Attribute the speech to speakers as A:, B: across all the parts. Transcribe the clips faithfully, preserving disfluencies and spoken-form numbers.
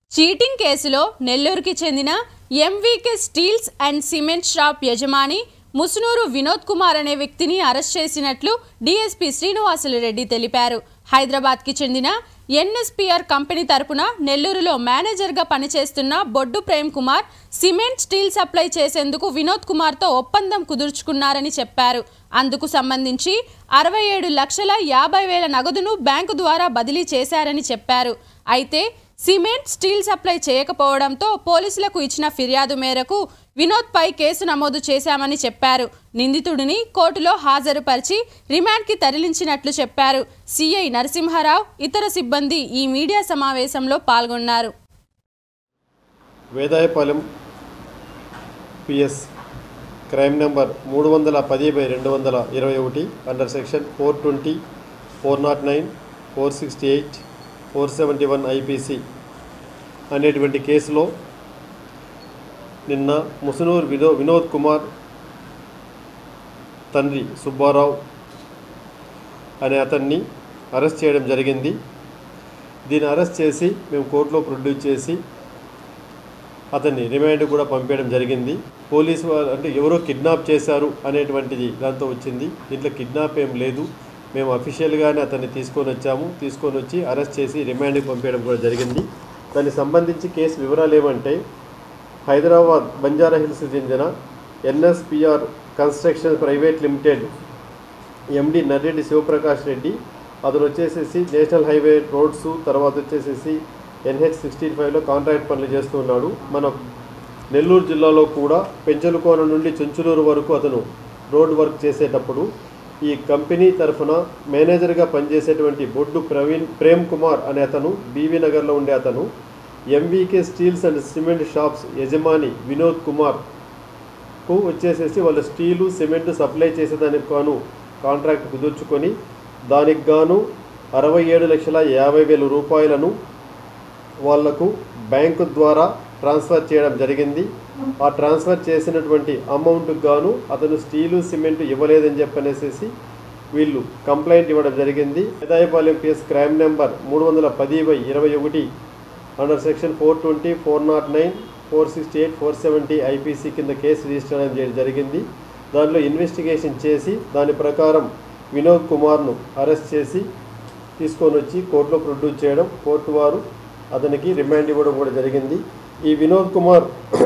A: Cheating కేసులో నెల్లూరుకి చెందిన MVK steels and cement shop యజమాని ముసునూరు వినోద్ కుమార్ అనే వ్యక్తిని అరెస్ట్ చేసినట్లు డీఎస్పీ శ్రీనివాసులు రెడ్డి తెలిపారు. హైదరాబాద్కి చెందిన ఎన్ఎస్పీఆర్ కంపెనీ తరపున నెల్లూరులో మేనేజర్గా పనిచేస్తున్న Boddu Prem Kumar cement steel supply చేసేందుకు వినోద్ కుమార్తో ఒప్పందం కుదుర్చుకున్నారని చెప్పారు. అందుకు సంబంధించి అరవై ఏడు లక్షల యాభై వేల నగదును బ్యాంకు ద్వారా బదిలీ చేశారని చెప్పారు. అయితే సిమెంట్ స్టీల్ సప్లై చేయకపోవడంతో పోలీసులకు ఇచ్చిన ఫిర్యాదు మేరకు వినోద్ పై కేసు నమోదు చేశామని చెప్పారు. నిందితుడిని కోర్టులో హాజరుపరిచి రిమాండ్కి తరలించినట్లు చెప్పారు. సిఐ నరసింహారావు ఇతర సిబ్బంది ఈ మీడియా సమావేశంలో పాల్గొన్నారు.
B: వేదాయపాలెం పిఎస్ క్రైమ్ నెంబర్ మూడు వందల పది బై రెండు వందల ఇరవై ఒకటి under section four twenty four naught nine four sixty eight four seventy one IPC అనేటువంటి కేసులో నిన్న ముసునూరు వినో వినోద్ కుమార్ తండ్రి సుబ్బారావు అనే అతన్ని అరెస్ట్ చేయడం జరిగింది. దీన్ని అరెస్ట్ చేసి మేము కోర్టులో ప్రొడ్యూస్ చేసి అతన్ని రిమాండ్ కూడా పంపించడం జరిగింది. పోలీసు వారు అంటే ఎవరో కిడ్నాప్ చేశారు అనేటువంటిది దాంతో వచ్చింది. దీంట్లో కిడ్నాప్ ఏం లేదు. మేము అఫీషియల్గానే అతన్ని తీసుకొని వచ్చాము. తీసుకొని వచ్చి అరెస్ట్ చేసి రిమాండ్కి పంపించడం కూడా జరిగింది. దానికి సంబంధించి కేసు వివరాలు ఏమంటే, హైదరాబాద్ బంజారా హిల్స్ చెందిన NSPR construction private limited MD Narreddy Shivaprakash Reddy అతను వచ్చేసేసి నేషనల్ హైవే రోడ్స్ తర్వాత వచ్చేసేసి ఎన్హెచ్ సిక్స్టీన్ ఫైవ్లో కాంట్రాక్ట్ పనులు చేస్తున్నాడు. మన నెల్లూరు జిల్లాలో కూడా పెంచలకోన నుండి చెంచులూరు వరకు అతను రోడ్ వర్క్ చేసేటప్పుడు ఈ కంపెనీ తరఫున మేనేజర్గా పనిచేసేటువంటి బొడ్డు ప్రవీణ్ ప్రేమ్ కుమార్ అనే అతను బీవీ నగర్లో ఉండే అతను MVK steels and cement shops యజమాని వినోద్ కుమార్కు వచ్చేసేసి వాళ్ళు స్టీలు సిమెంట్ సప్లై చేసేదానికి గాను కాంట్రాక్ట్ కుదుర్చుకొని దానికి గాను అరవై ఏడు లక్షల యాభై వేల రూపాయలను వాళ్లకు బ్యాంకు ద్వారా ట్రాన్స్ఫర్ చేయడం జరిగింది. ఆ ట్రాన్స్ఫర్ చేసినటువంటి అమౌంట్కి గాను అతను స్టీలు సిమెంట్ ఇవ్వలేదని చెప్పనేసి వీళ్ళు కంప్లైంట్ ఇవ్వడం జరిగింది. వేదాయపాలెం పిఎస్ క్రైమ్ నెంబర్ మూడు వందల పది బై ఇరవై ఒకటి under section four twenty four naught nine four sixty eight four seventy IPC కింద కేసు రిజిస్టర్ చేయడం జరిగింది. దాంట్లో ఇన్వెస్టిగేషన్ చేసి దాని ప్రకారం వినోద్ కుమార్ను అరెస్ట్ చేసి తీసుకొని వచ్చి కోర్టులో ప్రొడ్యూస్ చేయడం, కోర్టు వారు అతనికి రిమాండ్ ఇవ్వడం కూడా జరిగింది. ఈ వినోద్ కుమార్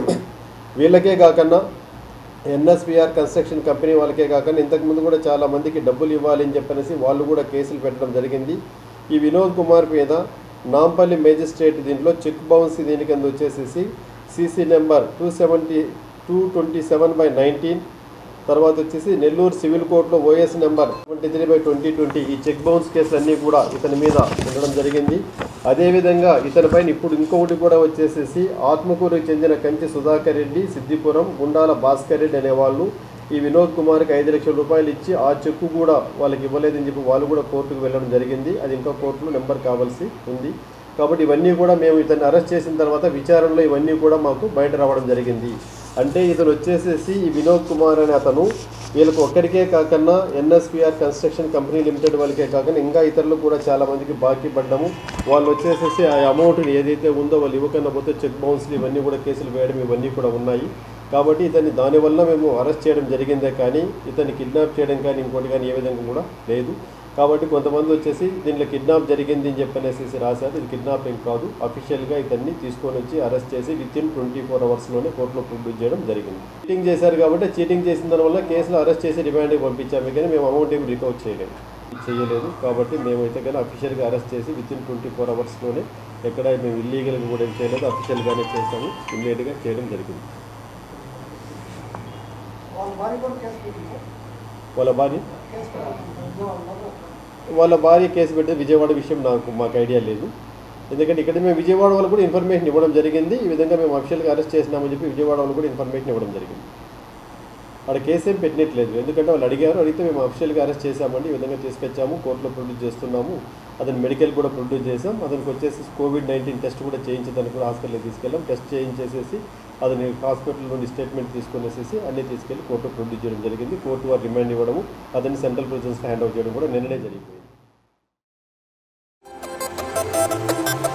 B: వీళ్ళకే కాకుండా ఎన్ఎస్పిఆర్ కన్స్ట్రక్షన్ కంపెనీ వాళ్ళకే కాకుండా ఇంతకుముందు కూడా చాలామందికి డబ్బులు ఇవ్వాలి అని చెప్పనేసి వాళ్ళు కూడా కేసులు పెట్టడం జరిగింది. ఈ వినోద్ కుమార్ మీద నాంపల్లి మేజిస్ట్రేట్ దీంట్లో చెక్ బౌన్స్ దీని కింద వచ్చేసేసి CC number two seventy two twenty seven by nineteen తర్వాత వచ్చేసి నెల్లూరు సివిల్ కోర్టులో OS number twenty three by twenty twenty ఈ చెక్ బౌన్స్ కేసులు అన్నీ కూడా ఇతని మీద ఉండడం జరిగింది. అదేవిధంగా ఇతని పైన ఇప్పుడు ఇంకొకటి కూడా వచ్చేసేసి ఆత్మకూరుకు చెందిన కంచి సుధాకర్ రెడ్డి, సిద్దిపురం గుండాల భాస్కర్ రెడ్డి అనేవాళ్ళు ఈ వినోద్ కుమార్కి ఐదు లక్షల రూపాయలు ఇచ్చి ఆ చెక్కు కూడా వాళ్ళకి ఇవ్వలేదని చెప్పి వాళ్ళు కూడా కోర్టుకు వెళ్ళడం జరిగింది. అది ఇంకా కోర్టులో నెంబర్ కావాల్సి ఉంది. కాబట్టి ఇవన్నీ కూడా మేము ఇతన్ని అరెస్ట్ చేసిన తర్వాత విచారణలో ఇవన్నీ కూడా మాకు బయట రావడం జరిగింది. అంటే ఇతను వచ్చేసేసి ఈ వినోద్ కుమార్ అనే అతను వీళ్ళకి ఒక్కరికే కాకుండా ఎన్ఎస్పిఆర్ కన్స్ట్రక్షన్ కంపెనీ లిమిటెడ్ వాళ్ళకే కాకుండా ఇంకా ఇతరులు కూడా చాలామందికి బాకీ పడ్డాము. వాళ్ళు వచ్చేసేసి ఆ అమౌంట్ని ఏదైతే ఉందో వాళ్ళు ఇవ్వకుండా పోతే చెక్ బౌన్స్లు ఇవన్నీ కూడా కేసులు వేయడం ఇవన్నీ కూడా ఉన్నాయి. కాబట్టి ఇతన్ని దానివల్ల మేము అరెస్ట్ చేయడం జరిగిందే కానీ ఇతన్ని కిడ్నాప్ చేయడం కానీ ఇంకోటి కానీ ఏ విధంగా కూడా లేదు. కాబట్టి కొంతమంది వచ్చేసి దీంట్లో కిడ్నాప్ జరిగింది అని చెప్పనేసి రాశారు. ఇది కిడ్నాపింగ్ కాదు. అఫీషియల్గా ఇతన్ని తీసుకొని వచ్చి అరెస్ట్ చేసి విత్ ఇన్ ట్వంటీ ఫోర్ అవర్స్లోనే కోర్టులో ప్రొడ్యూస్ చేయడం జరిగింది. చీటింగ్ చేశారు కాబట్టి చీటింగ్ చేసిన దానివల్ల కేసులో అరెస్ట్ చేసి రిమాండ్కి పంపించాము కానీ మేము అమౌంట్ ఏమి రికవర్ చేయలేదు చేయలేదు కాబట్టి మేమైతే కానీ అఫీషియల్గా అరెస్ట్ చేసి విత్ ఇన్ ట్వంటీ ఫోర్ అవర్స్లోనే ఎక్కడ మేము ఇల్లీగల్గా కూడా ఏం చేయలేదు, అఫీషియల్గానే చేసాము, ఇమ్మీడియట్గా చేయడం జరిగింది. వాళ్ళ భార్య వాళ్ళ భార్య కేసు పెడితే విజయవాడ విషయం నాకు మాకు ఐడియా లేదు. ఎందుకంటే ఇక్కడ మేము విజయవాడ వాళ్ళు కూడా ఇన్ఫర్మేషన్ ఇవ్వడం జరిగింది. ఈ విధంగా మేము అఫీషియల్గా అరెస్ట్ చేసినామని చెప్పి విజయవాడ వాళ్ళు కూడా ఇన్ఫర్మేషన్ ఇవ్వడం జరిగింది. అక్కడ కేసు ఏం పెట్టినట్లేదు. ఎందుకంటే వాళ్ళు అడిగారు, అడిగితే మేము అఫీషియల్గా అరెస్ట్ చేశామండి, ఈ విధంగా తీసుకొచ్చాము, కోర్టులో ప్రొడ్యూస్ చేస్తున్నాము, అతను మెడికల్ కూడా ప్రొడ్యూస్ చేసాం, అతనికి వచ్చేసి కోవిడ్ నైన్టీన్ టెస్ట్ కూడా చేయించడానికి కూడా హాస్పిటల్కి తీసుకెళ్ళాం, టెస్ట్ చేయించేసేసి అతని హాస్పిటల్ నుండి స్టేట్మెంట్ తీసుకునేసేసి అన్నీ తీసుకెళ్ళి కోర్టులో ప్రొడ్యూస్ చేయడం జరిగింది. కోర్టు వారు రిమాండ్ ఇవ్వడము అతన్ని సెంట్రల్ ప్రిజన్స్కి హ్యాండ్ ఓవర్ చేయడం కూడా నిన్ననే జరిగిపోయింది.